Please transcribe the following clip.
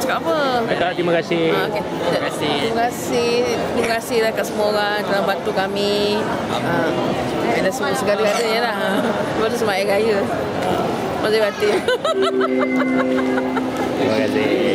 cakap apa? Kak, terima kasih. Okay. Terima kasih lah kat semua orang telah bantu kami. Ada semua segala-galanya lah. Lepas tu semangat raya. Terima kasih. Terima kasih.